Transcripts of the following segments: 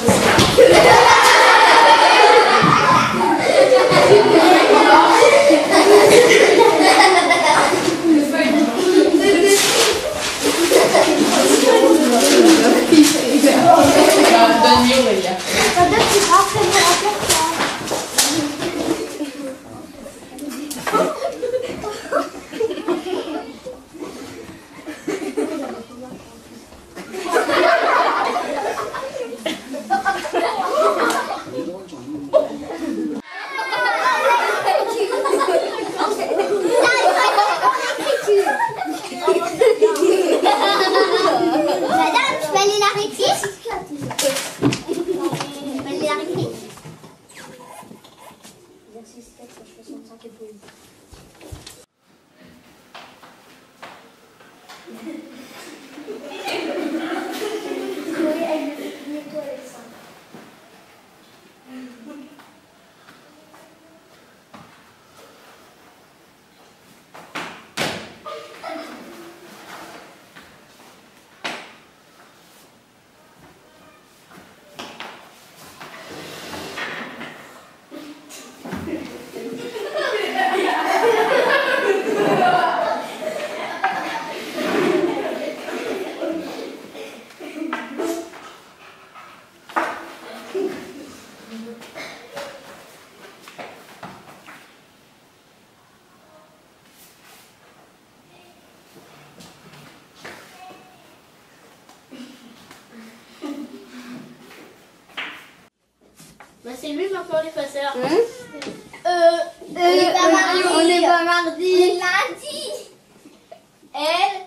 Bah c'est lui maintenant l'effaceur. On n'est pas mardi. On n'est pas mardi. On est lundi. L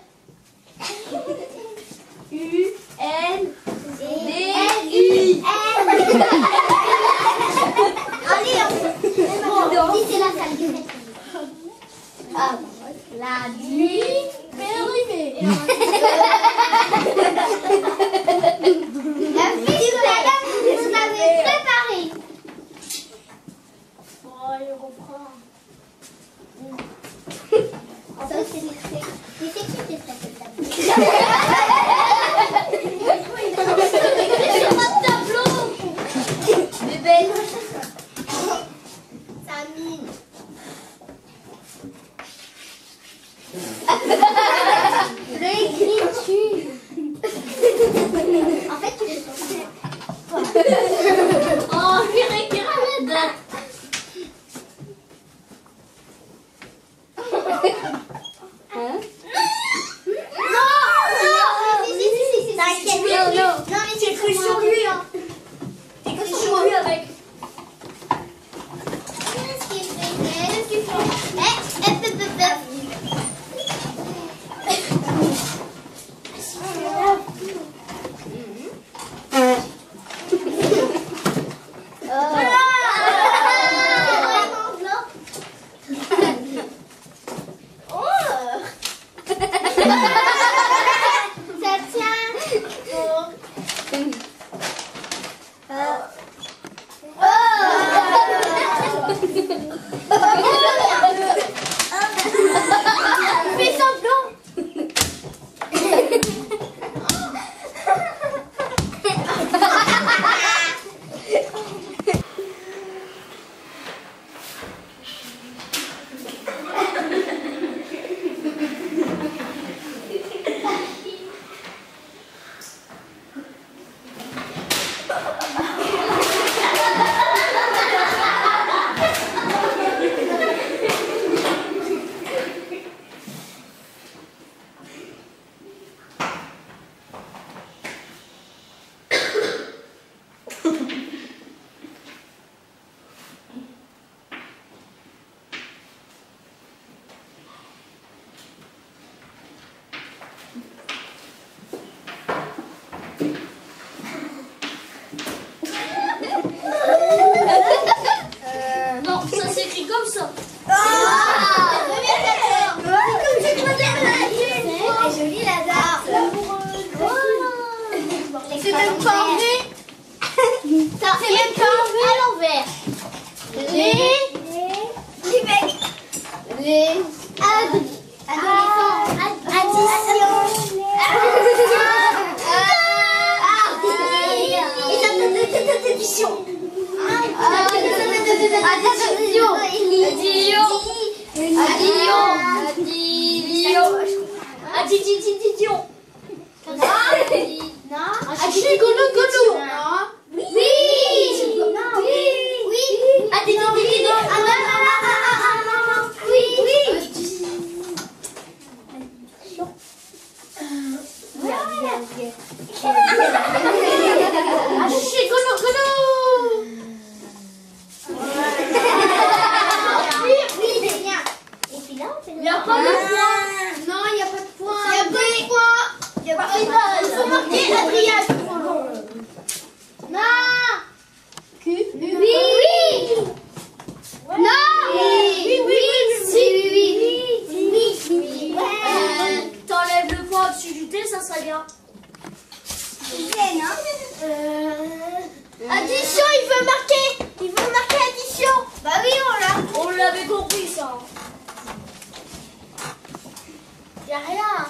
U N D I. Allez, on dit c'est la salle de fête. Ah, Lundi. Périmé. La fiche de la dame, vous avez préparé. Oh, il reprend. En fait, c'est qui qui fait cette Sur votre tableau. Bébé. Samine. L'écriture. En fait, tu fais Oh, je vais récupérer la date. Non, mais c'est écrit sur lui, hein. C'est écrit sur lui avec. Qu'est-ce qu'il fait? Qu'est-ce qu'il fait? Ça tient. Fais semblant. Non, ça s'écrit comme ça. C'est joli la date. C'est même pas vrai. C'est même pas vrai à l'envers. Addition. Addition. T'enlèves le point au-dessus du thé, ça serait bien. Addition, il veut marquer. Il veut marquer addition. Bah oui, On l'avait compris ça. Y'a rien.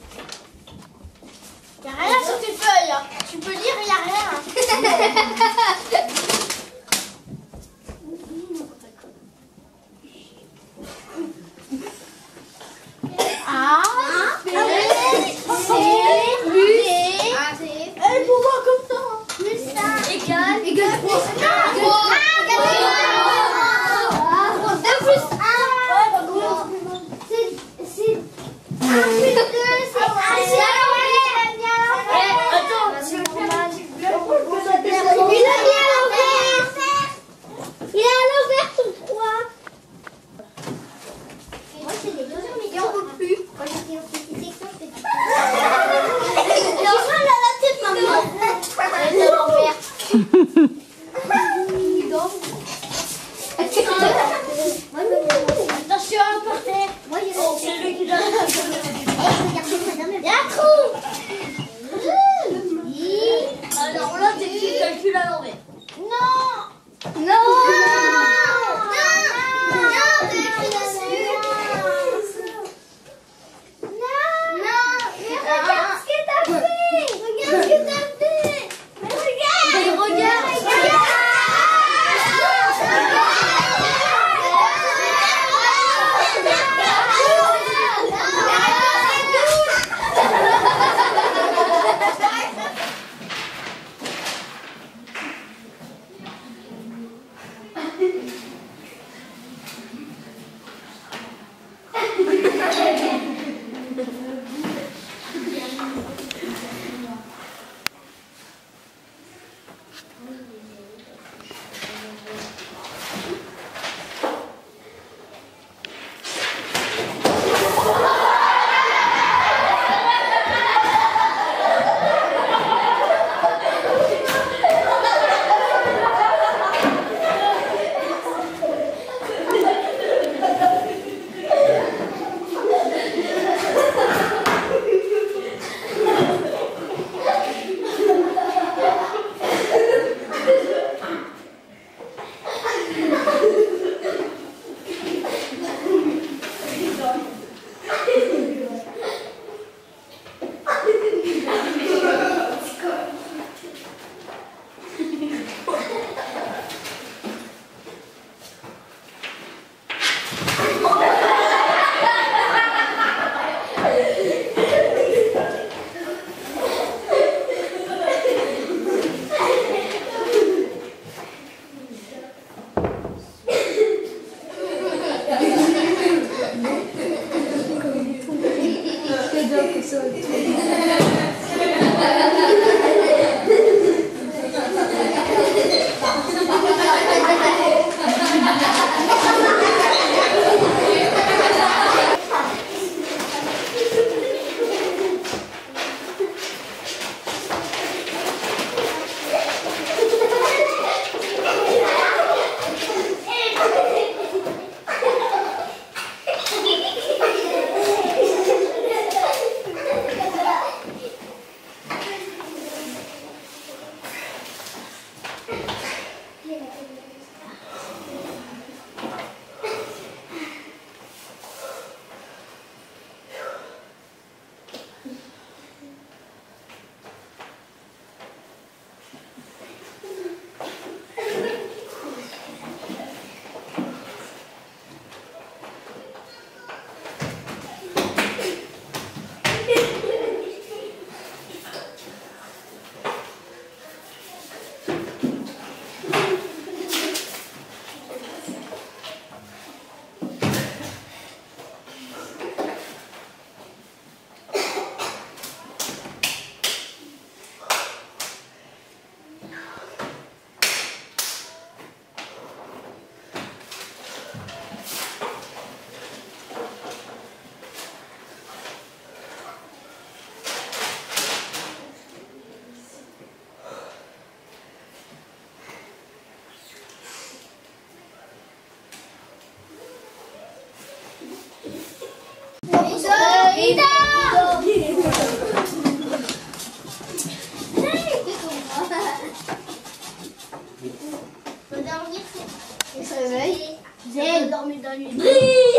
Y'a rien sur tes feuilles. Tu peux lire, y'a rien. A, B, C, elle pour voir comme ça. Plus ça. Égal 3. Attention, par terre. Moi, c'est lui qui donne la alors là, tu calcules à l'envers. Non. Regarde ce que t'as fait. Regarde.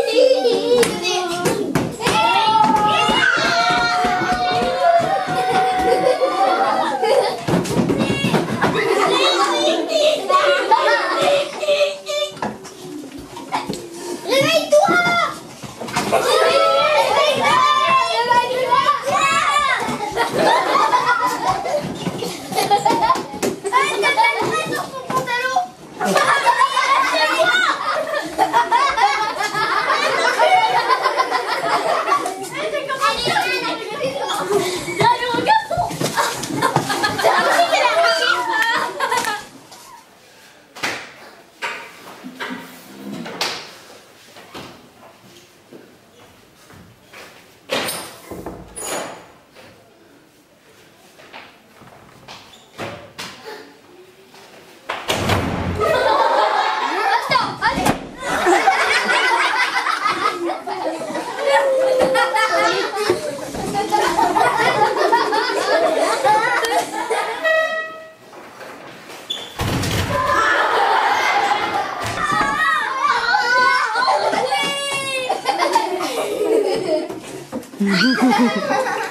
Ha ha ha ha!